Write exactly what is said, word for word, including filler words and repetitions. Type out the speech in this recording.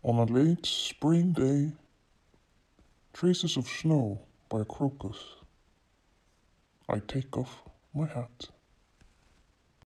On a late spring day, traces of snow by a crocus, I take off my hat.